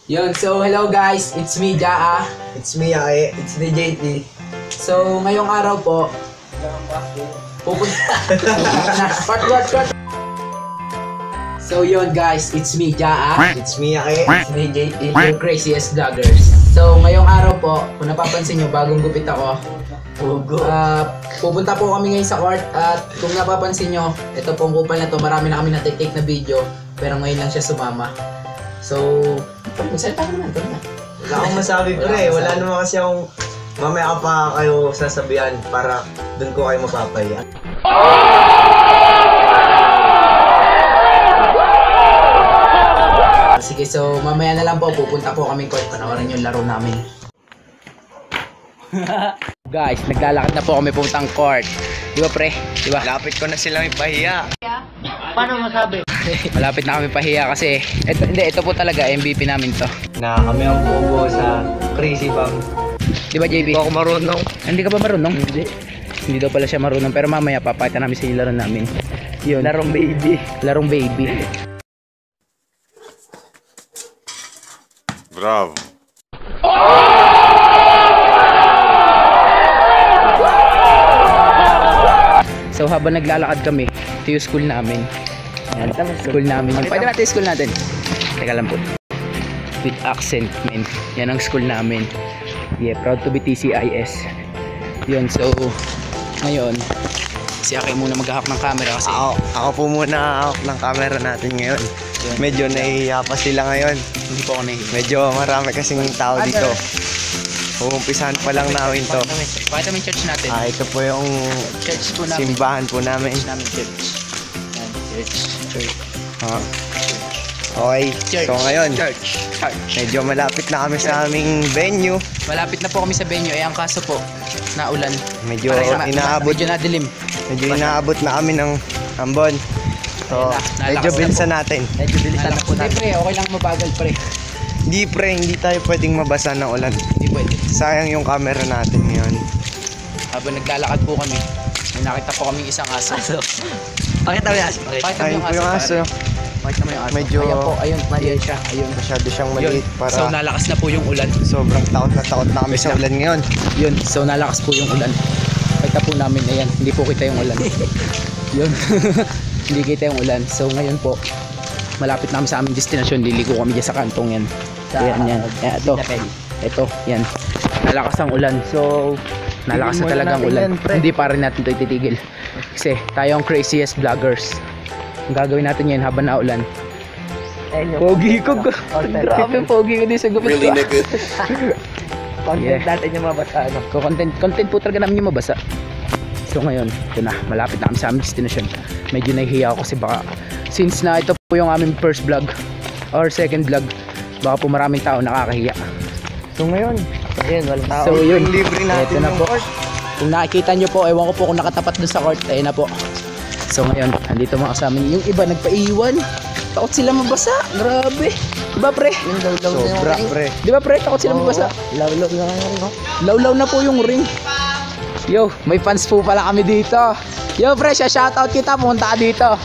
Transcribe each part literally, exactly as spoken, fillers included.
Yun, so hello guys, it's me, Jaa. It's me, Ae. It's the J T. So, ngayong araw po, pupunta... Part, part, part. So yun guys, it's me, Jaa. It's me, Ae. It's the J T. Your craziest vloggers. So, ngayong araw po, kung napapansin nyo, bagong gupit ako. Uh, pupunta po kami ngayon sa court at kung napapansin nyo, ito pong kupal na to, marami na kami natitake na video, pero ngayon lang siya sumama. So, magsalita ka naman, na. Wala akong masabi pre, wala naman kasi akong mamaya pa kayo sasabihan para dun ko kayo mapapaya. Sige, so mamaya na lang po, pupunta po kami court, panoorin yung laro namin. Guys, naglalakad na po kami puntang court. Di ba pre? Di ba? Lapit ko na silang ipahiya. Paano masabi? Malapit na kami pahiya kasi ito, hindi, ito po talaga M V P namin to. Na kami ang bobo sa Crazy Bang. Di ba J B? Hindi ako marunong. Hindi ka ba marunong? Hindi. Hindi daw pala siya marunong, pero mamaya papakita namin sa laro namin. Yun. Larong baby. Larong baby. Bravo. So habang naglalakad kami, ito yung school namin. Yan, school namin. Pwede natin yung school natin. Teka lang po. With accent, man. Yan ang school namin. Yeah, proud to be T C I S. Yun, so ngayon, si Aki muna maghahak ng camera kasi Ako, ako po muna hawak ng camera natin ngayon. Medyo nahihiya pa sila ngayon. hindi po ako nahihiya. Medyo marami kasing tao dito. Umumpisahan pa lang namin to. Pakita mo yung church natin. Ah, ito po yung Church po namin. simbahan po namin. Church namin, church. Yan, church. Church. Ah. Okay, Church. so ngayon, Church. Church. medyo malapit na kami sa aming venue. Malapit na po kami sa venue. Eh, ang kaso po, naulan. Medyo Parang inaabot, Medyo nadilim. medyo inaabot na kami ng ambon. So, Ayun na, medyo nalakas na bilisan po. natin. Medyo bilisan na po. Hindi pre, okay lang mabagal pre. Hindi pre, hindi tayo pwedeng mabasa ng ulan. Hindi pwede. Sayang yung camera natin ngayon. Habang naglalakad po kami, may nakita po kami isang aso. Pakita mo yung aso. Pakita mo Ayun yung po aso. yung aso. Pakita mo yung aso. Medyo- Ayan po, ayun, ayun siya. Ayun. Masyado siyang maliit Yun. para So nalakas na po yung ulan. sobrang takot na takot na kami sa ulan ngayon. Yun, so nalakas po yung ulan. Kita po namin, ayan, hindi po kita yung ulan. Yun. Hindi kita yung ulan. So ngayon po, malapit na kami sa aming destinasyon. Liliko kami dyan sa kantong yan. Ayan, yan. Ayan, ito. Ito, yan. Nalakas ang ulan. So, nalakas na Tigil muna talagang natin ulan. yan, pre. Hindi pa rin natin ito ititigil. Kasi tayo ang craziest vloggers. Ang gagawin natin yan habang naulan. Pogi ko. Grabe yung pogi ko din sa gupit ko. Content Yeah. natin yung mabasa. Ano? So, content, content po talaga namin yung mabasa. So ngayon, ito na, malapit na kami sa aming destination. Medyo nahihiya ako kasi baka, since na ito po yung aming first vlog or second vlog, baka po maraming tao nakakahiya. So ngayon, ayun, walang tao. So yun, libre natin ito na yung po. court. Kung nakikita nyo po, ewan ko po kung nakatapat doon sa court, ayun na po. So ngayon, andito mga kasama niyo. Yung iba nagpaiwan, takot sila mabasa, grabe. Diba pre? Yung law-law na yung Sobra ring. pre. Diba pre, takot sila mabasa. Law-law na yung ring. oh. Lawlaw na po yung ring. Yo, may fans po pala kami dito. Yo, pre, shoutout kita, pumunta ka dito.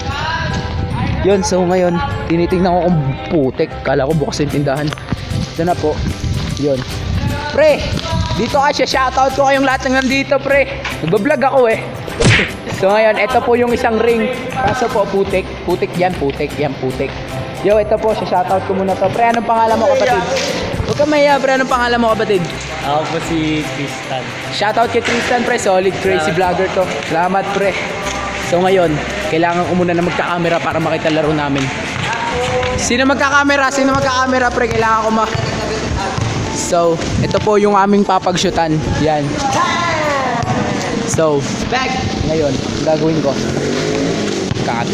Yun, so ngayon, tinitingnan ko kung putik. Kala ko bukas yung tindahan. Ito na po. Yun. Pre, dito ka siya, shoutout ko kayong lahat ng nandito, pre. Nagbablog ako eh. So ngayon, ito po yung isang ring. Kaso po, putik. Putik yan, putik yan, putik. Yo, ito po, siya shoutout ko muna to. Pre, anong pangalan mo, kapatid? Huwag ka mahiya, pre, anong pangalan mo, kapatid? Ako po si Tristan. Shoutout kay Tristan, pre. Solid crazy vlogger to. Salamat, pre. So ngayon, kailangan ko muna na magka-camera para makita laro namin. Sino magka-camera? Sino magka-camera, pre? Kailangan ko ma... So, ito po yung aming papag-shootan. Yan. So, back! Ngayon, ang gagawin ko. Kakatin.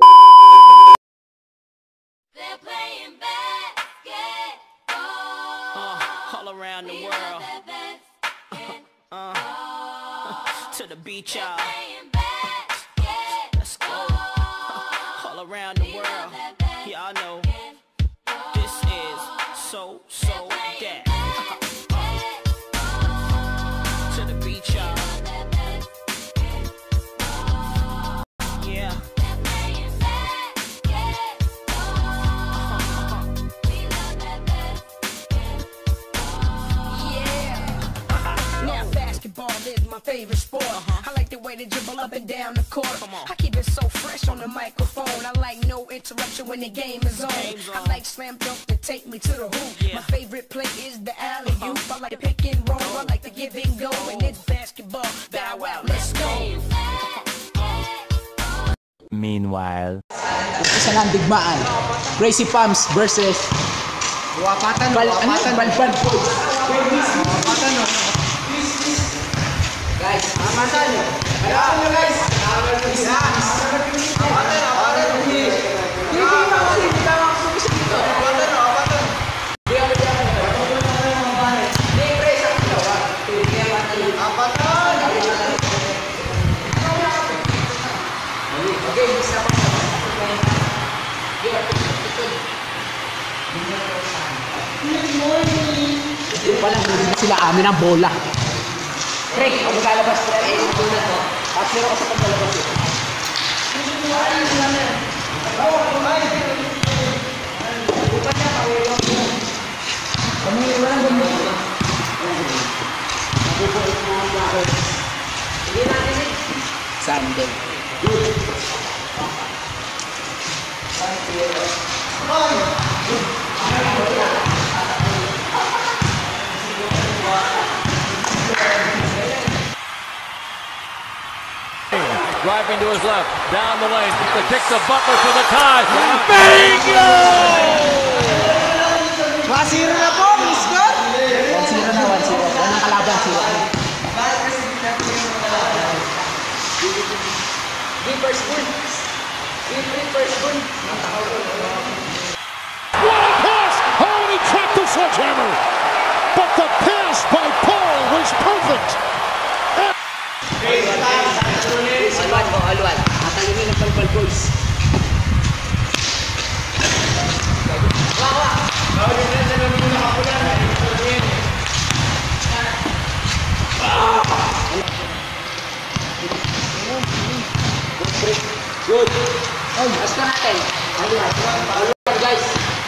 They're playing basketball. All around the world, uh, to the beach, y'all. Let's go. All around the world, y'all know this is so so that. To the beach, y'all. Yeah. is my favorite sport. I like the way they dribble up and down the court. I keep it so fresh on the microphone. I like no interruption when the game is on. I like slam dunk to take me to the hoop. My favorite play is the alley-oop. I like the pick and roll. I like the give and go. And it's basketball. Bow wow, let's go. Meanwhile. Isa lang digmaan. Crazy Pumps versus Wapatan, Bal ano? wapatan. Balban Boys. Wapatan, no? Guys, Wapatan. Kailangan nyo, guys. Wapatan, wapatan. Hindi hindi na kasi hindi na ako sumisip dito. Wapatan, wapatan. Hindi ako dyan. Hindi, pre, sa dalawa. Hindi ako dyan. Wapatan. Okay, isa pa sa yung palang hindi na sila amin ang bola. Pre, ako lalabas. Eh, ito na to. At meron ka sa paglalabas ito. Kami walang gundo. Nabubuhay mo ang bakit. Hindi natin eh. Sunday. Driving to his left, down the lane, the kick to Butler for the tie. Bingo! Masira na po, Miss God. one zero na, one zero. Yan ang kalaban, zero. Give first goal. Give first goal. What a pass! Oh, and he trapped the sledgehammer! But the pass by Paul was perfect! Alwan mo, alwan. Matalingin ang Balbal Boys. Good. Ay, basta natin. Alwan. Alwan, guys.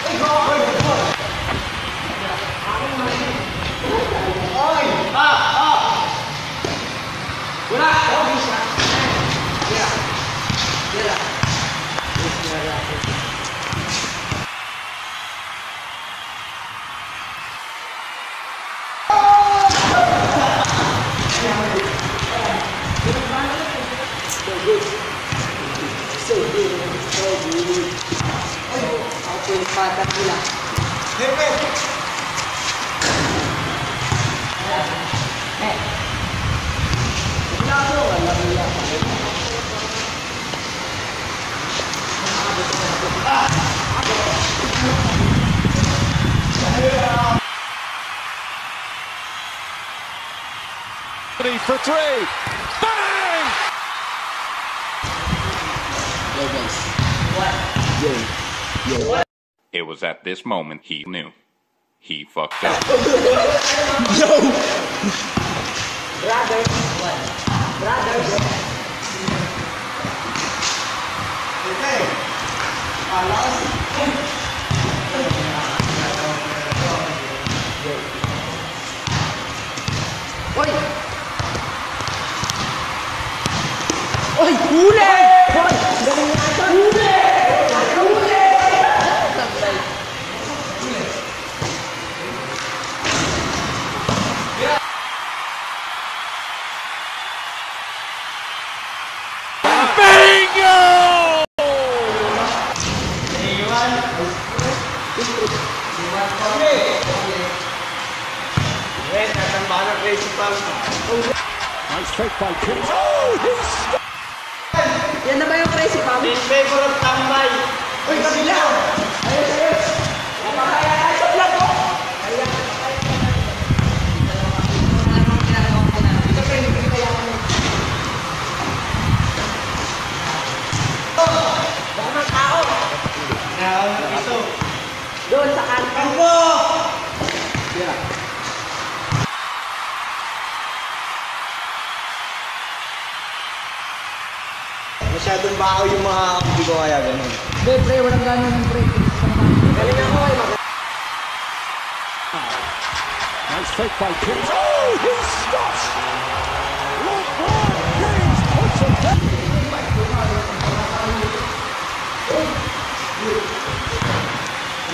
Patat nila. For three. Bang! Yo, guys. What? Yo. Yo. It was at this moment he knew. He fucked up. Yo! Brothers. What? Brothers. Okay. Alas. Oy! Oy! Huli! Oy! Galing nga ito! Huli! Huli! Bingo! Red, natambahan ng Crazy Pumps. Nice fake by Kings. Oh, he's Yan na ba yung Crazy Pump? In favor of tambay. Uy, kabila! Ayos, ayos! Napakaya na sa vlog ko! Doon sa kanto. Yeah. Masyadong bakaw yung mga hindi ko kaya ganun. Pre, pre, walang gano'n ng pre. Galing ako eh. nice fake by Kings. Oh, he stops.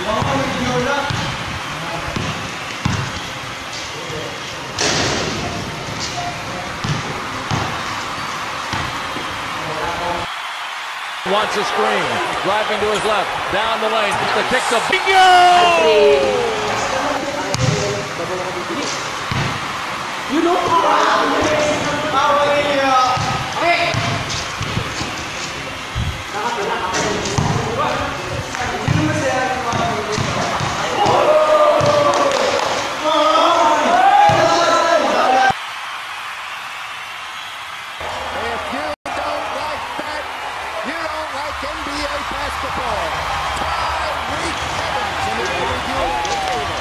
Wants a screen, driving to his left, down the lane, the kick to Bingo! If you don't like that, you don't like N B A basketball. Tyreek Evans in the review at the table.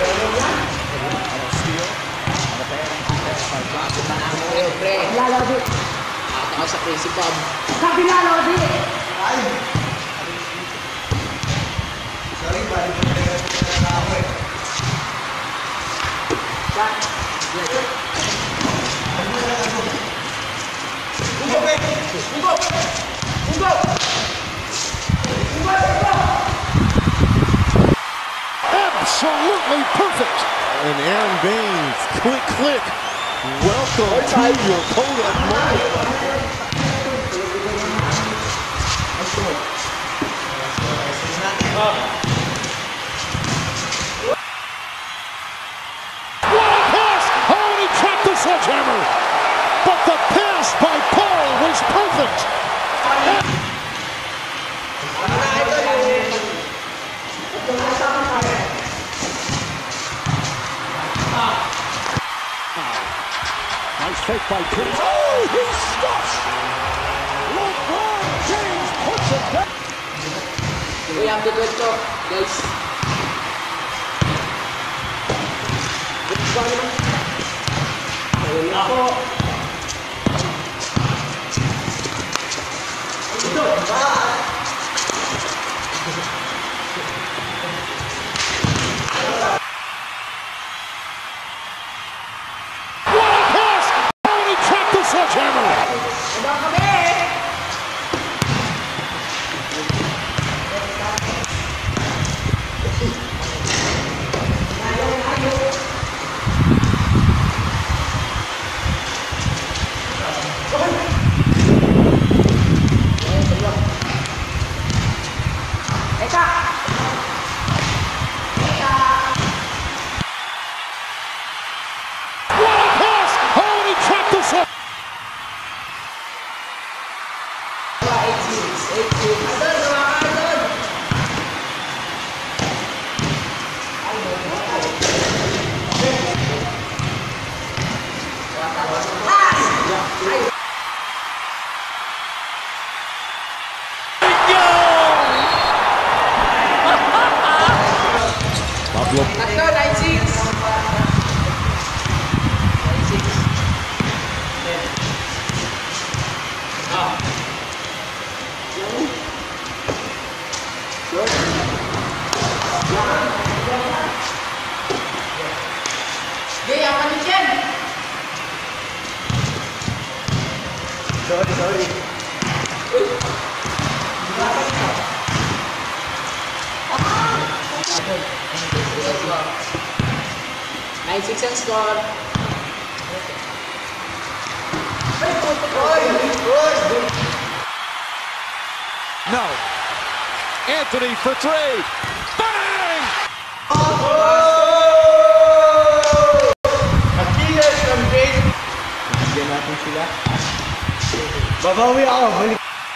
Yo, pre. Ata ka sa crazy pub. Absolutely perfect. And Aaron Baines, quick click. Welcome to your Kodak moment. What a pass! Oh, and he trapped the sledgehammer. But the pass by Paul was perfect. Nice fake by James. Oh, he stuffs! LeBron James puts it down. We have the good talk, guys. Ayun na po. What a pass! Oh, and he trapped the sledgehammer. What a pass! Oh, and he trapped the sledgehammer. Tatlo, nine six. Gaya ka ni Chen. Sorry, sorry. nine six ang score. No. Anthony for three. Bang! Achilles ng base. Bigyan natin sila. Babawi ako. Balik.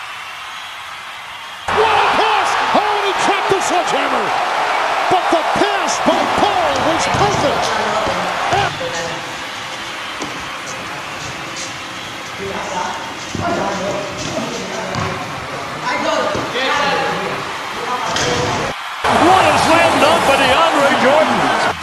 What a pass! Oh, and he trapped the sledgehammer. But the pass by Paul was perfect. What a slam dunk by DeAndre Jordan.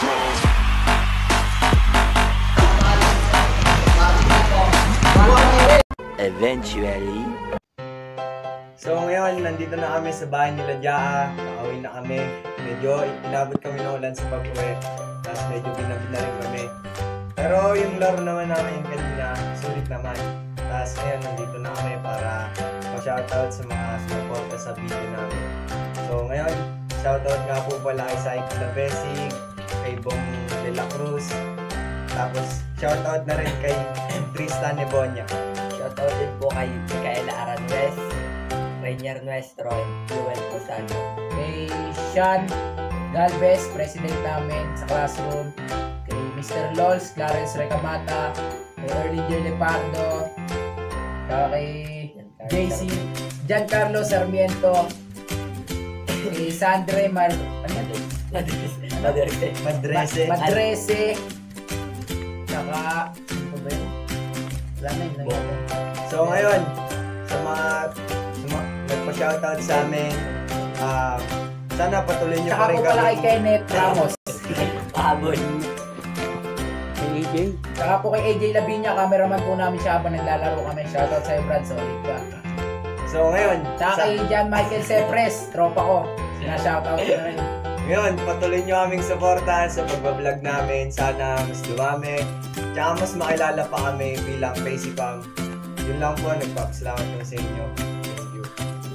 Eventually. So ngayon, nandito na kami sa bahay nila Jaa. Nakauwi na kami. Medyo inabot kami ng ulan sa pag-uwi. Tapos medyo binabid na rin kami. Pero yung laro naman namin kanina, sulit naman. Tapos ngayon, nandito na kami para pa-shoutout sa mga sumuporta sa video namin. So ngayon, Shoutout nga po pala kay Saik Labesig, kay Bong De La Cruz. Tapos shoutout na rin kay Tristan Nebonia. Shoutout din po kay Micaela Aranjuez, Rainier Nuestro, and Joel Posano. Kay Sean Galvez, president namin sa classroom. Kay mister Lols, Clarence Recamata. Kay Erlinger Lepardo. Saka kay J C Giancarlo Sarmiento. Kay Sandre Mar... Ano yan? Madrese. Madrese. Madrese. Saka... Ano ba yun? Wala na yun. nangyari. So ngayon, sa mga, sa mga nagpa-shoutout sa amin, ah, sana patuloy nyo Saka pa rin po pala kay kami. Kenneth Ramos. Pabon. Kay A J. Saka po kay A J Lavinia, cameraman po namin siya habang naglalaro kami. Shoutout sa'yo, Brad. Solid ka. So ngayon, Saka sa, kay John Michael Sepres, tropa ko. Sina-shoutout ko na rin. ngayon, patuloy nyo aming supportahan sa pagbablog namin. Sana mas dumami. Tsaka mas makilala pa kami bilang Faceypam. Yun lang po, nagpapasalamat ko sa inyo. Thank you.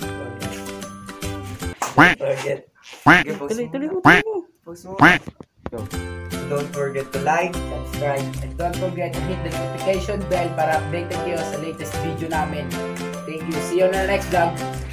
Forget. Tuloy, tuloy mo, tuloy mo. Post mo. Don't forget to like, Subscribe. And don't forget to hit the notification bell para updated kayo sa latest video namin. Thank you. See you on the next vlog.